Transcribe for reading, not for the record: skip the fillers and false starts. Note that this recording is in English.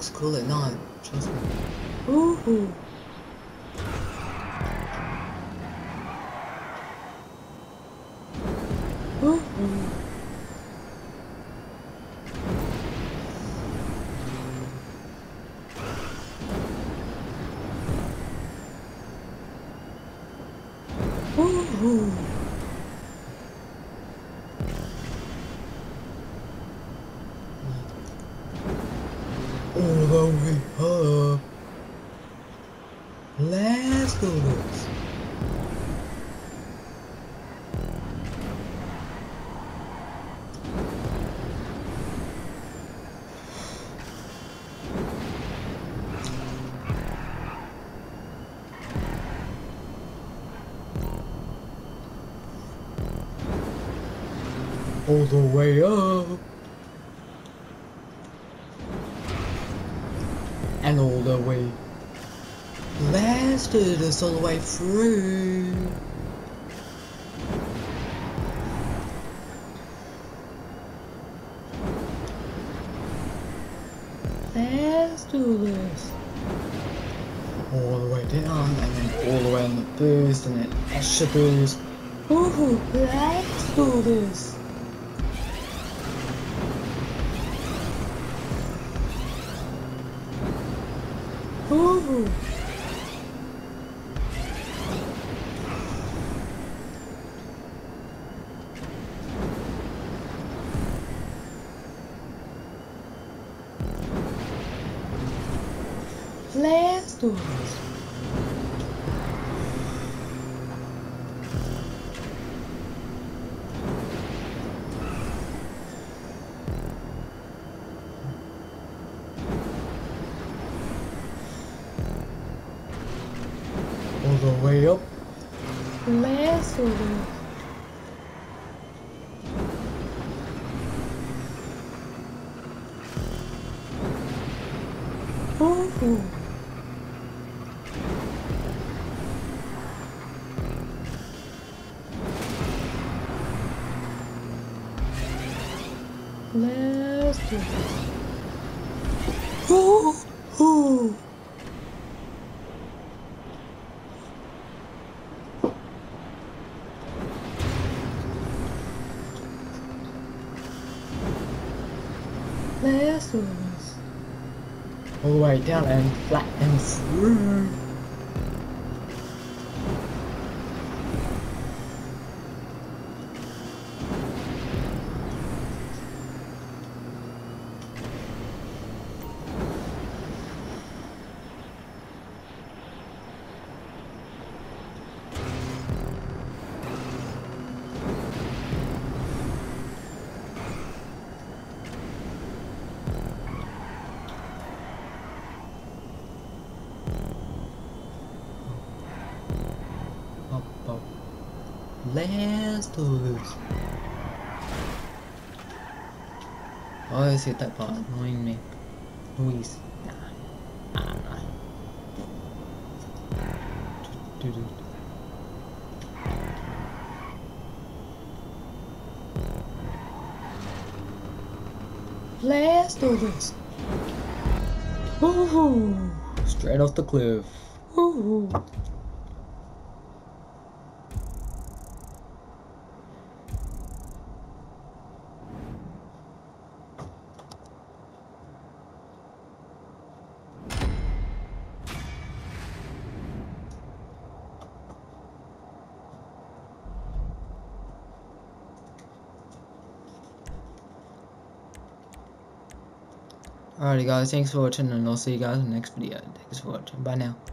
looks cool at night, trust me. Ooh. Ooh. Ooh. All the way up. Let's do this. All the way up. And all the way. Let's do this all the way through. Let's do this. All the way down, and then all the way on the boost, and then extra boost. Ooh, let's do this. Ooh. Let's do this. All the way up. Let's do this. Ooh. Let's do this. Ooh. Ooh. Let's do this. All the way down and flat and through. Up. Let's do this. I always hit that part, annoying me. Noise. Nah. Let's do this. Ooh. Straight off the cliff. Ooh. Alrighty guys, thanks for watching and I'll see you guys in the next video. Thanks for watching. Bye now.